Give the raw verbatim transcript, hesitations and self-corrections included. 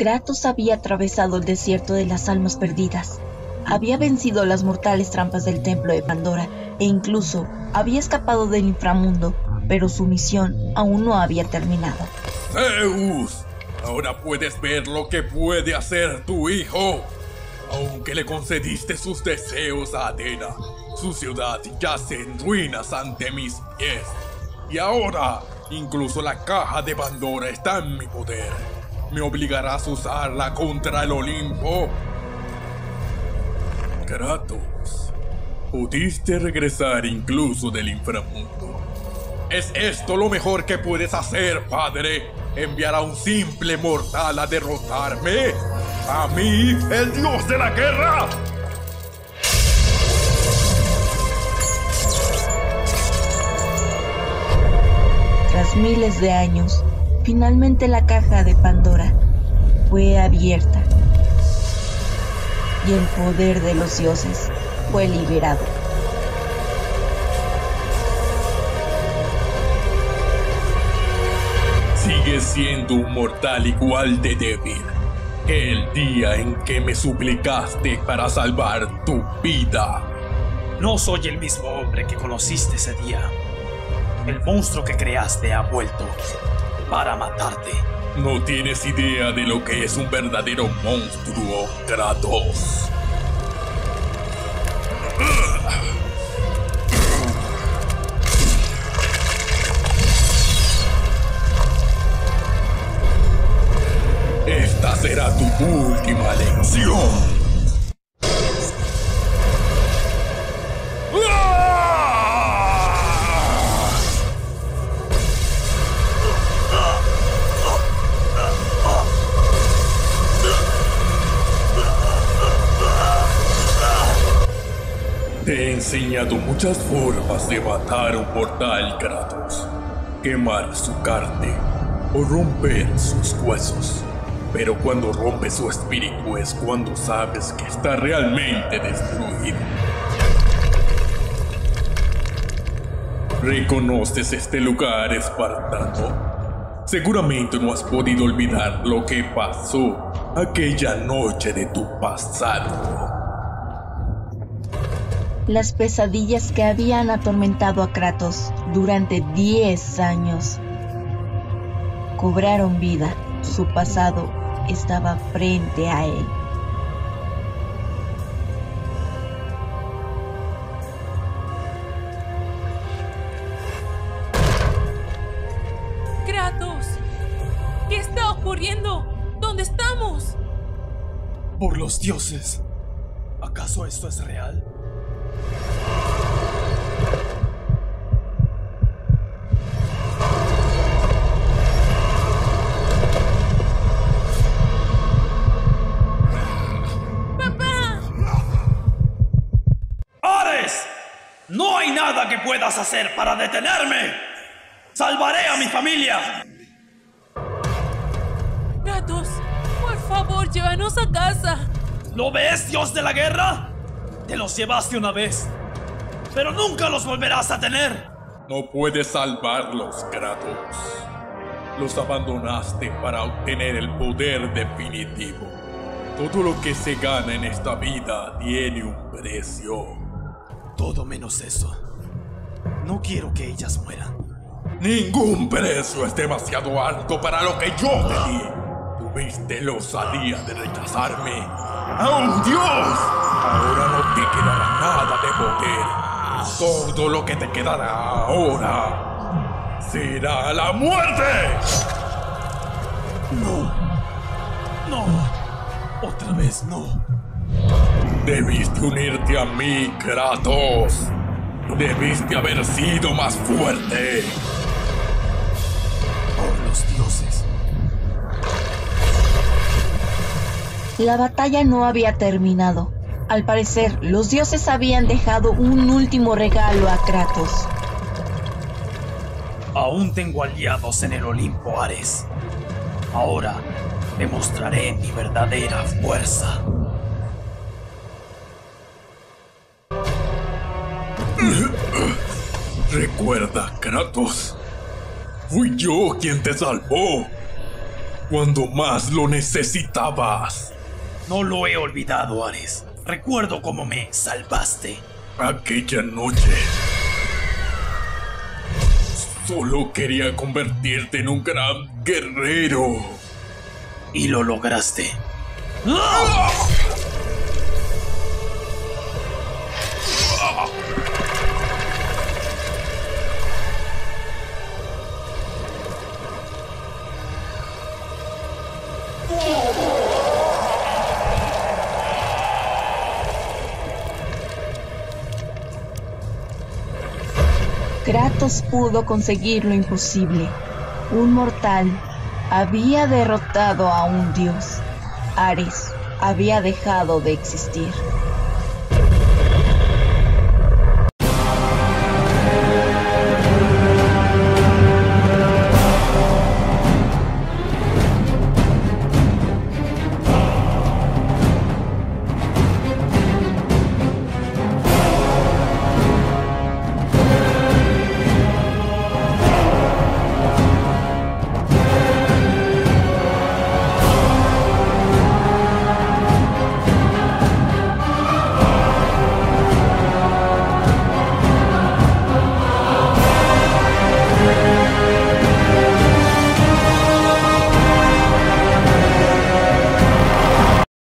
Kratos había atravesado el desierto de las almas perdidas, había vencido las mortales trampas del templo de Pandora e incluso había escapado del inframundo, pero su misión aún no había terminado. ¡Zeus! Ahora puedes ver lo que puede hacer tu hijo. Aunque le concediste sus deseos a Atena, su ciudad yace en ruinas ante mis pies. Y ahora, incluso la caja de Pandora está en mi poder. ¿Me obligarás a usarla contra el Olimpo? Kratos, pudiste regresar incluso del inframundo. ¿Es esto lo mejor que puedes hacer, padre? ¿Enviar a un simple mortal a derrotarme? ¿A mí, el dios de la guerra? Tras miles de años, finalmente la caja de Pandora fue abierta y el poder de los dioses fue liberado. Sigues siendo un mortal igual de débil que el día en que me suplicaste para salvar tu vida. No soy el mismo hombre que conociste ese día. El monstruo que creaste ha vuelto para matarte. No tienes idea de lo que es un verdadero monstruo, Kratos. Esta será tu última lección. Te he enseñado muchas formas de matar a un mortal, Kratos. Quemar su carne o romper sus huesos. Pero cuando rompes su espíritu es cuando sabes que está realmente destruido. ¿Reconoces este lugar, espartano? Seguramente no has podido olvidar lo que pasó aquella noche de tu pasado. Las pesadillas que habían atormentado a Kratos durante diez años cobraron vida. Su pasado estaba frente a él. ¡Kratos! ¿Qué está ocurriendo? ¿Dónde estamos? Por los dioses. ¿Acaso esto es real? ¡No hay nada que puedas hacer para detenerme! ¡Salvaré a mi familia! Kratos, por favor, llévanos a casa. ¿Lo ves, dios de la guerra? Te los llevaste una vez, pero nunca los volverás a tener. No puedes salvarlos, Kratos. Los abandonaste para obtener el poder definitivo. Todo lo que se gana en esta vida tiene un precio. Todo menos eso. No quiero que ellas mueran. Ningún precio es demasiado alto para lo que yo te di. Tuviste la osadía de rechazarme. ¡A un dios! Ahora no te quedará nada de poder. Todo lo que te quedará ahora será la muerte. No. No. Otra vez no. Debiste unirte a mí, Kratos. Debiste haber sido más fuerte. Por los dioses. La batalla no había terminado. Al parecer, los dioses habían dejado un último regalo a Kratos. Aún tengo aliados en el Olimpo, Ares. Ahora demostraré mi verdadera fuerza. Recuerda, Kratos. Fui yo quien te salvó. cuando más lo necesitabas. No lo he olvidado, Ares. Recuerdo cómo me salvaste. Aquella noche... solo quería convertirte en un gran guerrero. Y lo lograste. Kratos pudo conseguir lo imposible. Un mortal había derrotado a un dios. Ares había dejado de existir.